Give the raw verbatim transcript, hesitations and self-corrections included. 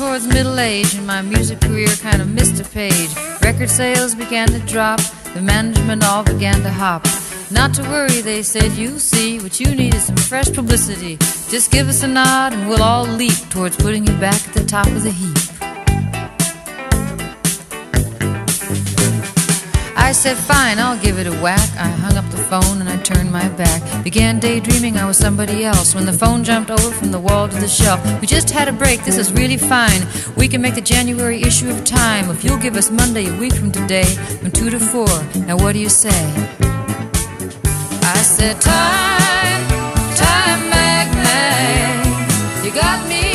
towards middle age and my music career kind of missed a page. Record sales began to drop, the management all began to hop. Not to worry, they said, you'll see, what you need is some fresh publicity. Just give us a nod and we'll all leap towards putting you back at the top of the heap. I said, fine, I'll give it a whack. I hung up the phone and I turned my back. Began daydreaming I was somebody else when the phone jumped over from the wall to the shelf. We just had a break, this is really fine. We can make the January issue of Time if you'll give us Monday a week from today, from two to four. Now what do you say? I said, Time, Time, Mag, Mag, you got me